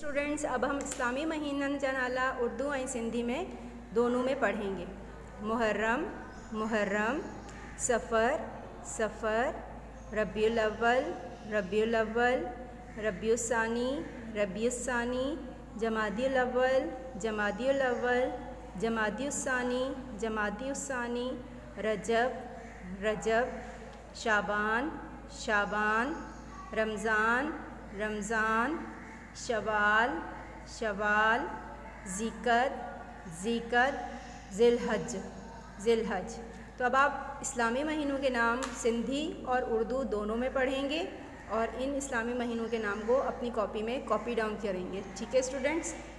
Students, अब हम इस्लामी महीनन जा नाला उर्दू ऐं सिंधी में दोनों में पढ़ेंगे। मुहर्रम मुहर्रम, सफ़र सफ़र, रबीउल अव्वल रबीउल अव्वल, रबीउस्सानी रबीउस्सानी, जमादियुल अव्वल जमादियुल अव्वल, जमादियुस्सानी जमादियुस्सानी, रजब रजब, शाबान शाबान, रमज़ान रमज़ान, शवाल शवाल, ज़िकर ज़िकर, ज़िलहज ज़िलहज। तो अब आप इस्लामी महीनों के नाम सिंधी और उर्दू दोनों में पढ़ेंगे और इन इस्लामी महीनों के नाम को अपनी कॉपी में कॉपी डाउन करेंगे। ठीक है स्टूडेंट्स।